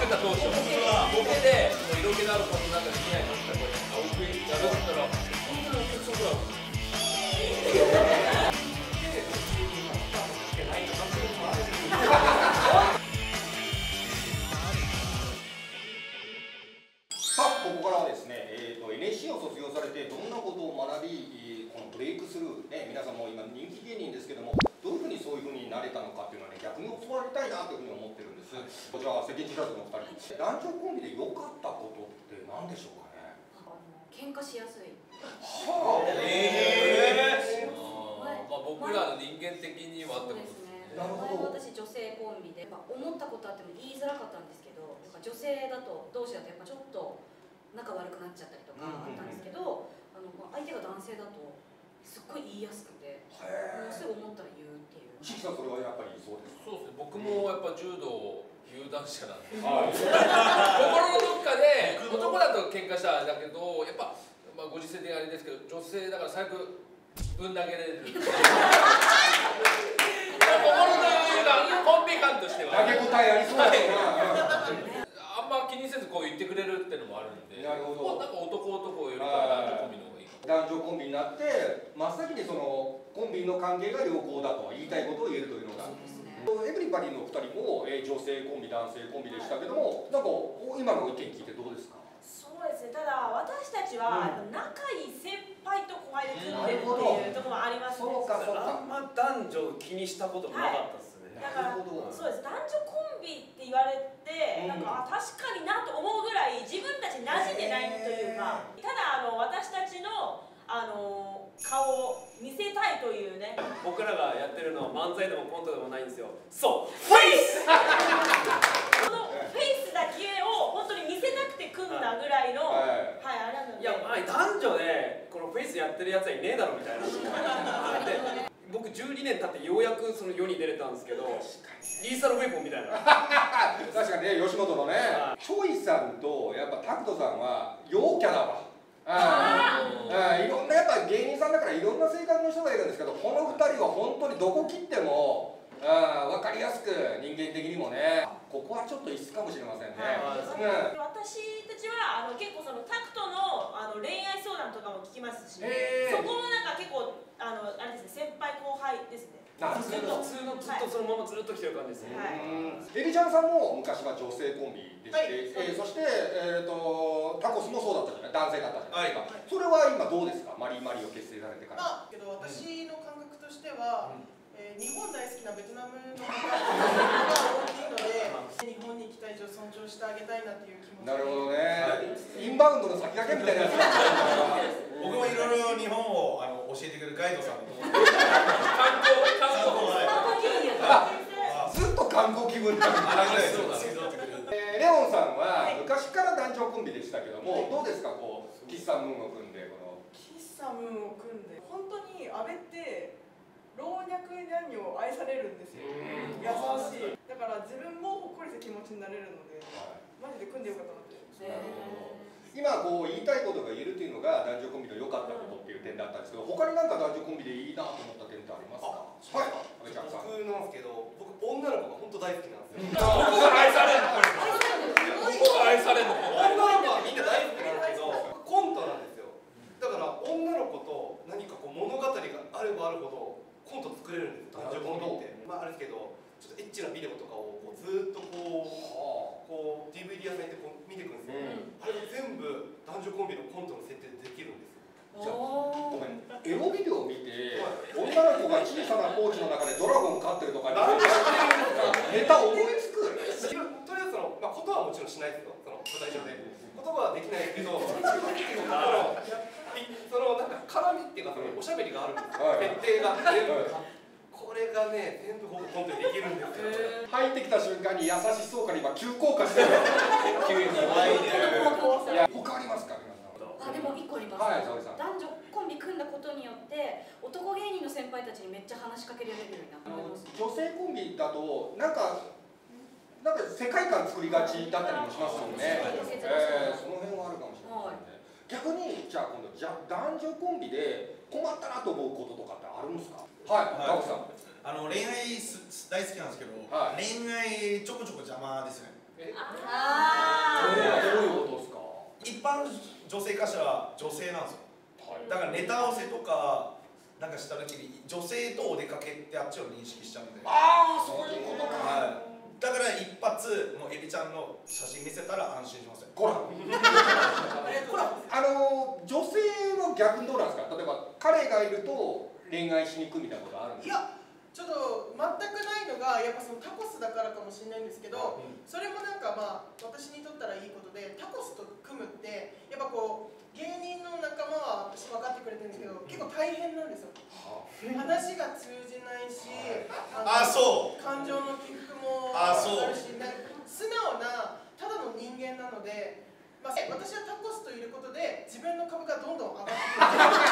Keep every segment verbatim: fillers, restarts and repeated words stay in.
ってた当初、ボケで色気のあることなんかできないのってこれ青くやるったら本当にお客さんがさあ、ここからはですね、えー、と エヌエスシー を卒業されてどんなことを学び、このブレイクスルー、ね、皆さんも今人気芸人ですけども、どういうふうにそういうふうになれたのかっていうのはね、逆に教わりたいなというふうに思ってるんです。こちら世間知らずのお二人、男女コンビで良かったことって何でしょうかね。 あの喧嘩しやすい。 はあ、 ええー、まあ僕らの人間的にはってことですね。 なるほど。私女性コンビで、やっぱ思ったことあっても言いづらかったんですけど、やっぱ女性だと同士だとやっぱちょっと仲悪くなっちゃったりとかあったんですけど、あの相手が男性だとすっごい言いやすくて、もうすぐ思ったら言うっていう。 石木さん、それはやっぱりそうですか。 そうですね。僕もやっぱ柔道有段者なんで、 はい、 心のどっかで男だと喧嘩したらあれだけど、やっぱ、まあ、ご時世的にあれですけど、女性だから最悪ぶん投げれる。心の余裕がコンビ感としては投げ応えありそうだな。 あんま気にせずこう言ってくれるっていうのもあるんで、 なるほど。 なんか男男よりかは男女コンビの方がいい。 男女コンビになって真っ先にそのコンビの関係が良好だと言いたいことを言えるというのが、エブリバディのお二人も、えー、女性コンビ男性コンビでしたけども、なんか今の意見聞いてどうですか。 そうですね、ただ私たちは、うん、仲いい先輩と後輩で組んでるっていうところもありますね。 そうかそうか。 あんま男女気にしたこともなかったですね。 だからそうです、男女コンビって言われて、なんか、うん、確かになと思うぐらい自分たち馴染んでないというか、ただあの私たちのあの顔を見せたいというね。 僕らがやってるのは漫才でもコントでもないんですよ。そう、フェイスこのフェイスだけを本当に見せなくて組んだぐらいの、はい、はい、あれなので。 いや、まあ、男女でこのフェイスやってるやつはいねえだろみたいな。で僕じゅうにねん経ってようやくその世に出れたんですけど、リーサルウェポンみたいな。 確かにね、吉本のね、チョイさんとやっぱタクトさんは陽キャだわ。ああ、いろんなやっぱ芸人さんだからいろんな性格の人がいるんですけど、このふたりは本当にどこ切ってもあ分かりやすく人間的にもね、ここはちょっと異質かもしれませんね。 はい、うん、私たちはあの結構そのタクトのあの恋愛相談とかも聞きますし、そこもなんか結構あのあれですね、先輩後輩ですね。 普通の普通のずっとそのままずっと来てる感じですね。 エビちゃんさんも昔は女性コンビでして、はい、えー、そして、えー、とタコスもそうだったじゃない、男性だったじゃないですか、はい、それは今どうですか、マリーマリーを結成されてから。 まあけど私の感覚としては、うん、えー、日本大好きなベトナムの方が大きいので日本に来た以上尊重してあげたいなっていう気持ち。 なるほどね、インバウンドの先駆けみたいなやつ僕もいろいろ日本をあの教えてくれるガイドさんのところずっと観光気分だレオンさんは昔から男女コンビでしたけども、どうですか、こう喫茶ムーンを組んで、この喫茶ムーンを組んで本当に阿部って老若男女を愛されるんですよ。優しい。だから自分もほっこりした気持ちになれるので、マジで組んでよかったなって。 今こう言いたいことが言えるというのが男女コンビの良かったことっていう点だったんですけど、他に何か男女コンビでいいなと思った点ってありますか。はい、阿部ちゃんさん。 僕なんですけど、僕女の子が本当大好きなんですよ。 僕が愛されるの。僕が愛されるの。 女の子はみんな大好きなんですけど、コントなんですよ。だから女の子と何かこう物語があればあるほどコント作れるんですよ。男女コンビって。まああれですけど、ちょっとエッチなビデオとかをこうずっとこうこう ディーブイディー 屋さんでこう見ていくんですよ。あれ全部男女コンビのコントの設定でできるんですよ。 じゃあごめん、エロビデオを見て女の子が小さなポーチの中でドラゴン飼ってるとかネタ思いつく。 とりあえずその、まあ、ことはもちろんしないですよ、その舞台上で。ことはできないけど、そのなんか絡みっていうか、そのおしゃべりがあるんですよ、設定が全部。これがね、全部ほぼコントでできるんですよ。 入ってきた瞬間に優しそうから今急降下してる。 急にワイで。 他ありますか。 あ、でも一個あります。 はい、沙織さん。 男女コンビ組んだことによって男芸人の先輩たちにめっちゃ話しかけられるようになったと思います。 女性コンビだとなんかなんか世界観作りがちだったりもしますよね。えー、その辺はあるかもしれないですね。逆にじゃあ今度じゃ男女コンビで困ったなと思うこととかってあるんですか。はい、ガクさん。 あの恋愛す大好きなんですけど、はい、恋愛ちょこちょこ邪魔ですね。 あどういうことですか？ 一般女性化したら女性なんですよ。だからネタ合わせとかなんかした時に女性とお出かけってあっちを認識しちゃうんで。 ああ、そういうことか。 はい。だから一発もうエビちゃんの写真見せたら安心しますよ。 ほら。あの女性は逆にどうなんですか？例えば彼がいると恋愛しに行くみたいなことあるんですか？ いや、ちょっと全くないのがやっぱそのタコスだからかもしれないんですけど、それもなんかまあ私にとったらいいことで、タコスと組むってやっぱこう芸人の仲間は私分かってくれてるんですけど、結構大変なんですよ。話が通じないし、 あ、そう。 感情の起伏もあ、そう。 あるし、素直なただの人間なので。まあ、私はタコスといることで自分の株がどんどん上がってくる。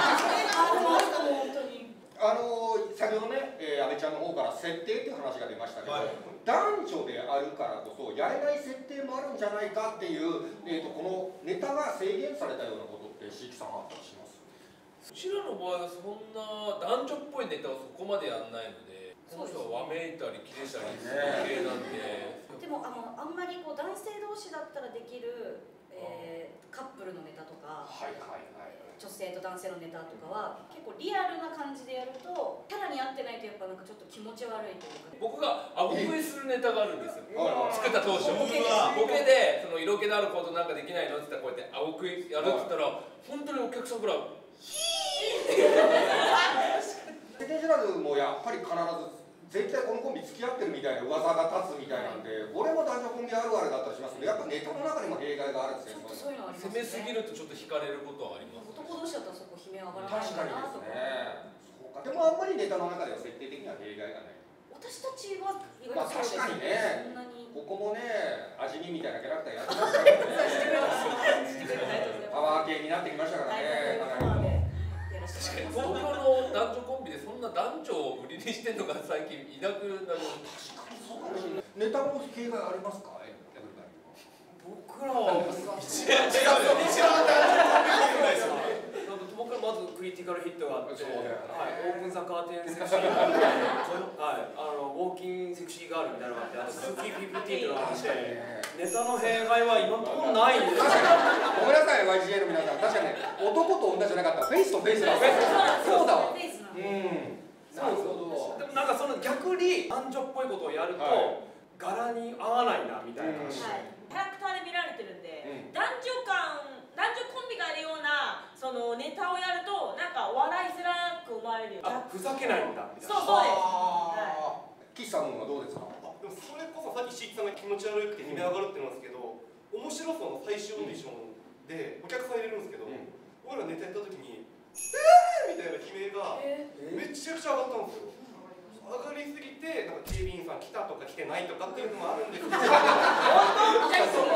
あの先ほどね、えー、安倍ちゃんの方から設定っていう話が出ましたけど、はい、男女であるからこそやれない設定もあるんじゃないかっていう、えー、とこのネタが制限されたようなことって椎木さんあったりします？ うちらの場合はそんな男女っぽいネタをそこまでやんないので、この人はわめいたりキレたりする系なんで。 でもあのあんまりこう男性同士だったらできる、えー、カップルのネタとか、はいはいはい、女性と男性のネタとかは結構リアルな感じでやるとキャラに合ってないとやっぱなんかちょっと気持ち悪いというか、ね、 僕があご食いするネタがあるんですよ。作った当初ボケボケでその色気のあることなんかできないのって言ったらこうやってあご食いやるって言ったら本当にお客さんからヒーって世間知らずもやっぱり必ず絶対このコンビ付き合ってるみたいな噂が立つみたいなんで、俺も男女コンビあるあるだったりしますけど、やっぱネタの中にも弊害があるんですよ。 そういうのありますね。攻めすぎるとちょっと惹かれることはあります。 男同士だったらそこ悲鳴上がらないかなとか。 そうか。でもあんまりネタの中では設定的には弊害がない。 私たちは意外とそうですね。まあ、確かにね。ここもね、味見みたいなキャラクターやってますからね。パワー系になってきましたからね。 確かに東京の男女コンビでそんな男女を売りにしてるのが最近いなくなる。 確かにそうかもしれない。ネタの弊害ありますか？ 僕らは一番一番男女コンビっぽくないですよ。 僕らまずクリティカルヒットがあって、はい、オープンザカーテンセクシーガール、はい、あのウォーキンセクシーガールみたいなのがあって、あとスーキーフィフティーンってのがあって、ネタの弊害は今のところないんですよ。 ごめんなさい ワイジェー の皆さん、確かに男と女じゃなかったらフェイスとフェイスだ。そうだわ。うん。なるほど。 でもなんかその逆に男女っぽいことをやると柄に合わないなみたいな。 キャラクターで見られてるんで、男女間男女コンビがあるようなそのネタをやるとなんか笑いづらく思われるよ。 あ、ふざけないんだみたいな。 そうそうです。 岸さんはどうですか？ でもそれこそさっき椎木さんが気持ち悪くて悲鳴上がるって言うんですけど、面白そうの最終オーディションでお客さん入れるんですけど、俺らネタやった時に「えー!」みたいな悲鳴がめちゃくちゃ上がったんですよ。上がりすぎて、なんか警備員さん来たとか来てないとかっていうのもあるんですけど、本当にそ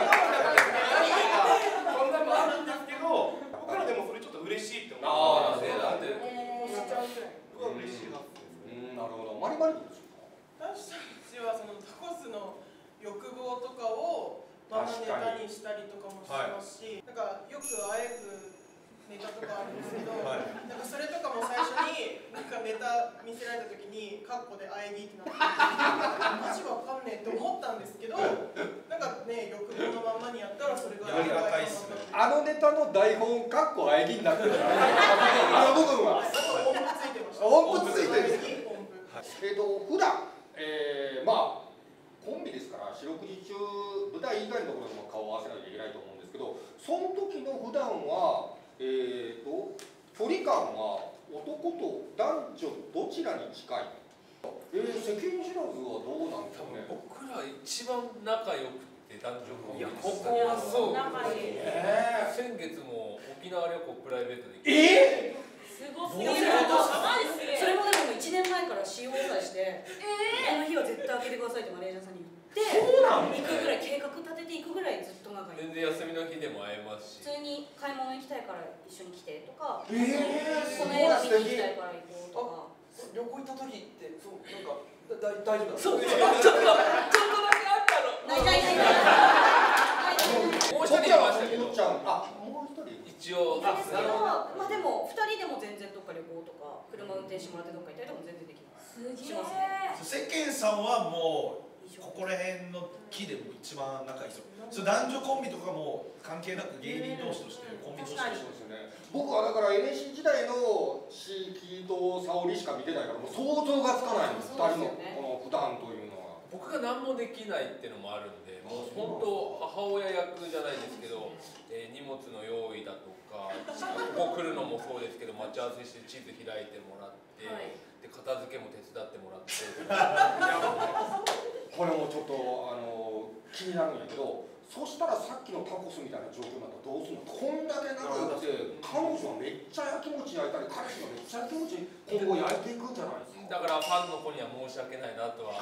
んなのもあるんですけど、僕らでもそれちょっと嬉しいって思う。ああ、ね、なんで、僕は嬉しいなって。 うん、なるほど。マリマリどうですか？ 私たちはそのタコスの欲望とかをまあネタにしたりとかもしますし、なんかよくあえぐネタとかあるんですけど、はい、なんかそれとかも最初になんかネタ見せられた時にカッコで アイディー ってなってマジわかんねえって思ったんですけど、なんかね欲望のままにやったらそれがやりがたいっすね。 あのネタの台本カッコ アイディー になってるあの部分は音符ついてました。 音符ついてる。えっと普段、えー、まあコンビですから四六時中舞台以外のところでも顔を合わせなきゃいけないと思うんですけど、その時の普段はえーと距離感は男と男女どちらに近い？えー、世間知らずはどうなんですかね。 僕ら一番仲良くて男女コンビ。 いやここはそう。 仲いい。 えー、先月も沖縄旅行プライベートで行って。えーすごすぎる。マジすげえ。 それもでもいちねんまえから使用さえして、あの日は絶対開けてくださいってマネージャーさんに言って、行くぐらい計画立てていくぐらいずっと仲いい。 全然休みの日でも会えますし。 普通に買い物行きたいから一緒に来てとか、 えー、 この映画見に行きたいから行こうとか。 旅行行った時ってそうなんかだ大丈夫だ。 そうちょっとちょっとだけあったの。 ないないないない。 もう一人いましたけど。 あ、もう一人一応。 あ、ですけど、まあでも二人でも全然どっか旅行とか車運転してもらってどっか行ったりとかも全然できます。 すげしますね。 世間さんはもうここら辺の期でも一番仲いいですよ。それ男女コンビとかも関係なく芸人同士としてコンビとして。 そうですよね。僕はだから エヌエーシー 時代の椎木と沙織しか見てないからもう想像がつかないんです。ふたりのこの普段というのは。 僕が何もできないっていうのもあるんで、もう本当母親役じゃないですけど、えー、荷物の用意だとか、ここ来るのもそうですけど、待ち合わせして地図開いてもらって、はい、で片付けも手伝ってもらって。 これもちょっとあの気になるんやけど、そしたらさっきのタコスみたいな状況になったらどうするの？こんだけ仲良くて彼女はめっちゃ焼きもち焼いたり、彼氏がめっちゃ焼きもち今後焼いていくんじゃないですか。 だからファンの子には申し訳ないなとは。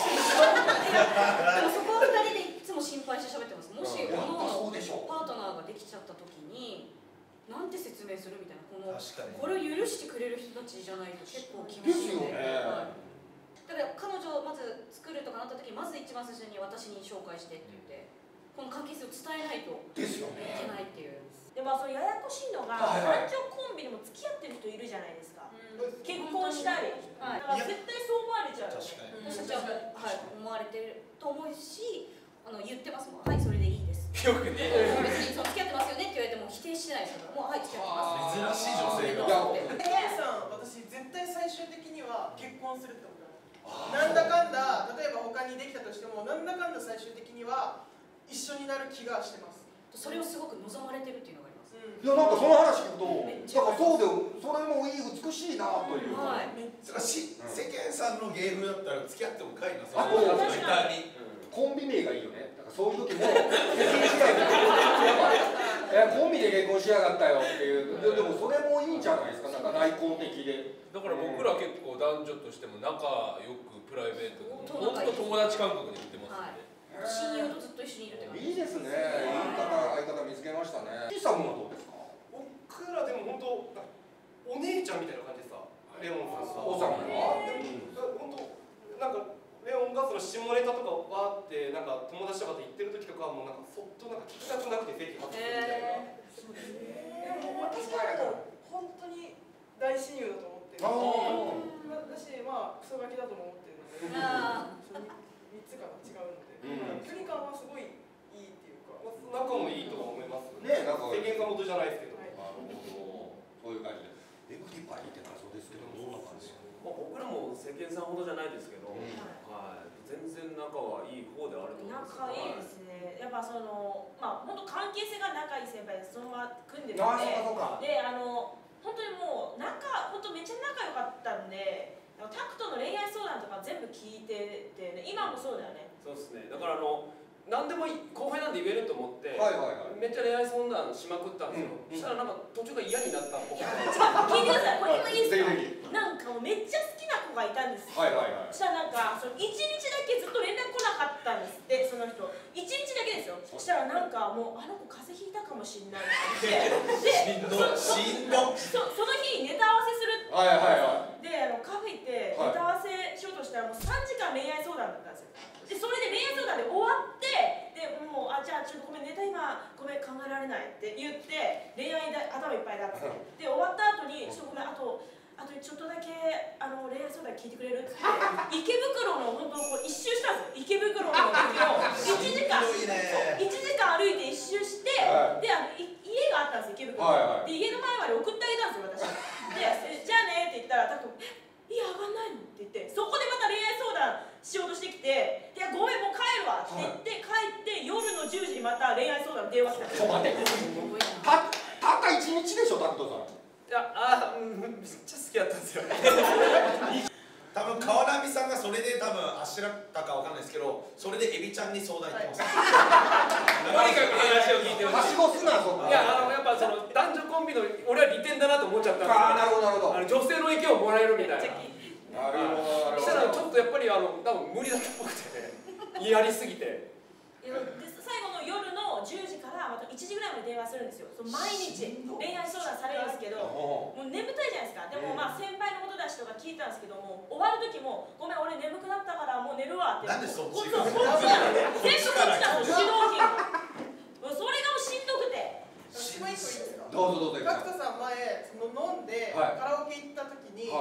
でもそこはふたりでいつも心配して喋ってます。もしこのパートナーができちゃった時になんて説明するみたいな、このこれを許してくれる人たちじゃないと結構厳しいので。だから彼女をまず作るとかなった時にまず一番最初に私に紹介してって言ってこの関係性を伝えないといけないっていう。 でもそのややこしいのが男女コンビでも付き合ってる人いるじゃないですか。結婚したり、だから絶対そう思われちゃう。私たちははい思われてると思うし、あの言ってますもん。はいそれでいいです。よくね。別にその付き合ってますよねって言われても否定してないですから。もうはい付き合ってます。 珍しい女性が。 ケンさん、私絶対最終的には結婚するって思う。なんだかんだ、例えば他にできたとしても、なんだかんだ最終的には一緒になる気がしてます。 それをすごく望まれてるっていうのがあります。 いやなんかその話聞くと、なんかそうでそれもいい美しいなというか。 し世間さんの芸風だったら付き合ってもかいな。 あとコンビ名がいいよね。だからそういう時も世間時代でコンビで結婚しやがったよっていう。でもそれもいいんじゃないですか。なんか内向的で。 だから僕ら結構男女としても仲良くプライベートで本当友達感覚で言ってますんで、 親友とずっと一緒にいるって感じ。 いいですね。いい方相方見つけましたね。岸さんはどうですか？ 僕らでも本当お姉ちゃんみたいな感じでさ、レオンさんさ。 おさんは？ 本当なんかレオンがその下ネタとかわーってなんか友達とかと言ってる時とかはもうなんかそっとなんか聞きたくなくて席外すみたいな。 そうですね。私はもう本当に大親友だと思ってる。私まあクソガキだとも思ってるので、みっつかな違うので、距離感はすごいいいっていうか、 仲もいいとは思いますね。なんか世間さんほどじゃないですけど、 なるほど、そういう感じでエブリバディって謎ですけどどんな感じですか？ 僕らも世間さんほどじゃないですけど、はい全然仲はいい方であると思います。 仲いいですね。やっぱそのまあ本当関係性が仲いい先輩でそのまま組んでるので、であの本当にもう仲本当めっちゃ仲良かったんで、タクトの恋愛相談とか全部聞いてて、ね、今もそうだよね。 そうですね。だからあの何でも後輩なんで言えると思って、 はいはいはい、 めっちゃ恋愛相談しまくったんですよ。うん、そしたらなんか途中から嫌になったっぽくて。 聞いてください。これもいいですか？なんかもうめっちゃ好きな子がいたんです。 はいはいはい。 そしたらなんかその一日だけずっと連絡来なかったんですって、その人。一日だけですよ。そしたらなんかもうあの子風邪ひいたかもしれないって言って、で、しんどそその日ネタ合わせするって。 はいはいはい。 であのカフェ行ってネタ合わせしようとしたらもうさんじかん恋愛相談だったんですよ。でそれで恋愛相談で終わって、でもうあじゃあちょっとごめんネタ今ごめん考えられないって言って恋愛で頭いっぱいだってで終わった後にちょっとごめんあとあとちょっとだけあの恋愛相談聞いてくれるって池袋の本当こう一周したんですよ。池袋の駅をいちじかんいちじかん歩いて一周して、であのい家があったんですよ池袋、はいはい、で家の前まで送ってあげたんですよ私でじゃあねって言ったら多分いや上がんないのって言ってそこでまた恋愛相談しようとしてきていやごめんもう帰るわって言って帰って夜のじゅうじにまた恋愛相談電話してちょっと待ってたたったいちにちでしょタクトさん。 いやあーめっちゃ好きだったんですよ多分川波さんがそれで多分あしらったかわかんないですけどそれでエビちゃんに相談行ってます、 はい、とにかく話を聞いてほしい。 はしごすなそこ。 いやあのやっぱその男女コンビの俺は利点だなと思っちゃったんですよ。 ああなるほどなるほど。 あの女性の意見をもらえるみたいな。 なるほどなるほど。 したらちょっとやっぱりあの多分無理だったっぽくてねやりすぎて。 で最後の夜のじゅうじからまたいちじぐらいまで電話するんですよ。その毎日恋愛相談されるんですけどもう眠たいじゃないですか。でもまあ先輩のことだしとか聞いたんですけども終わる時もごめん俺眠くなったからもう寝るわって。 なんでそっちがこっちなの全部こっちなの指導金それがもうしんどくて。 私も一個いいですか？ どうぞどうぞ。 ガクトさん前その飲んでカラオケ行った時に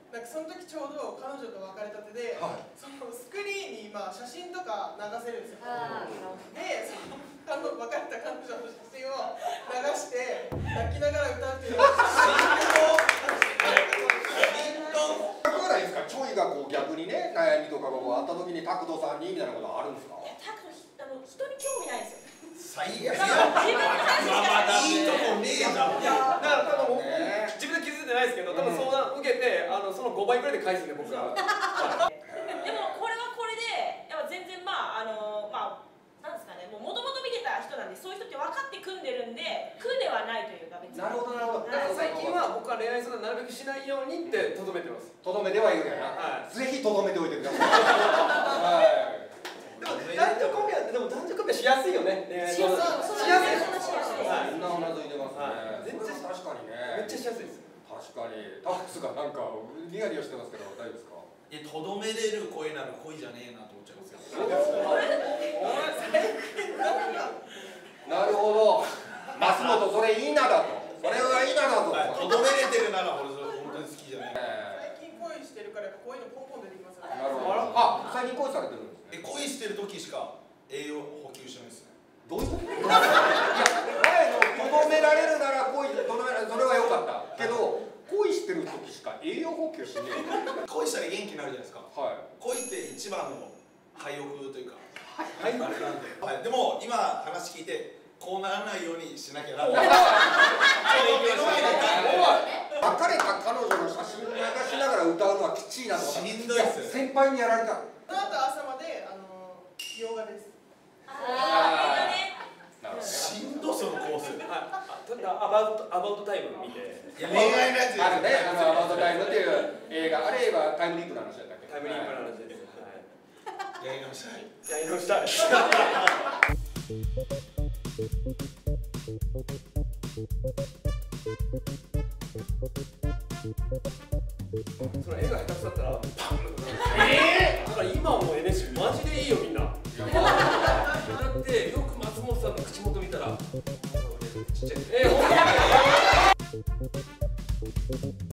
なんかその時ちょうど彼女と別れたてで、 はいそのスクリーンに今写真とか流せるんですよ。 あーで、そのあの別れた彼女の写真を流して泣きながら歌うっていうのをいかがないですか。ちょいがこう逆にね悩みとかがこうあった時に拓人さんにみたいなことあるんですか。 いや、タクあの人に興味ないんですよ。 最悪だから自分の話しかいいとこねえじゃん。 いやだから多分僕ね自分で気づいてないですけど多分相談受けてあのそのごばいくらいで返すんで僕が。 でもこれはこれでやっぱ全然まああのまあなんですかね、もともと見てた人なんでそういう人って分かって組んでるんで苦ではないというか別に。 なるほどなるほど。 だから最近は僕は恋愛相談なるべくしないようにってとどめてます。 とどめではいるやな。 はいぜひとどめておいてください。はい。 でも男女コンビはでも男女コンビはしやすいよね。恋愛しや相すい談しやすい。 話しやすいはいみんなうなずいてますね。 はい全然確かにね。 めっちゃしやすいです。 確かに。タックスがなんかニヤニヤしてますけど大丈夫ですか。 え、とどめれる恋なら恋じゃねえなと思っちゃいますよ。 なるほど。増本それいいなだと。それはいいなだと。 とどめれてるなら俺それ本当に好きじゃない。 最近恋してるからやっぱこういうのポンポン出てきますよね。 なるほど。あ、最近恋されてるんですえ、 ね。 恋してる時しか栄養補給してないですね。 どういうこと？いや、前のとどめられるなら恋とどめられるそれは良かったけど。恋してる時しか栄養補給しねえ。 恋したら元気になるじゃないですか。 はい。 恋って一番の廃屋というか、 はい。 あれなんで、はい、でも今話聞いてこうならないようにしなきゃなって。 別れた彼女の写真流しながら歌うのはきちいなと思った。 しんどいっすよ。 先輩にやられた。 その後朝まであの洋画です。 ああ、ね。 なるほどね。 しんどそのコース。 はい。とにかくアバウトアバウトタイム見て。 いや恋愛のやつあるね、あのアバウトタイムっていう映画、あれはタイムリープの話だったっけ？ タイムリープの話です。はい。 やり直したい。 やり直したい。その絵が下手くそだったらパン。ええー。だから今も エヌエスシー マジでいいよみんな。